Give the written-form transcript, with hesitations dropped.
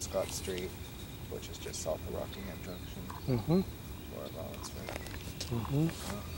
Scott Street, which is just south of Rockingham Junction. Mm-hmm. Or about, that's right. Mm-hmm.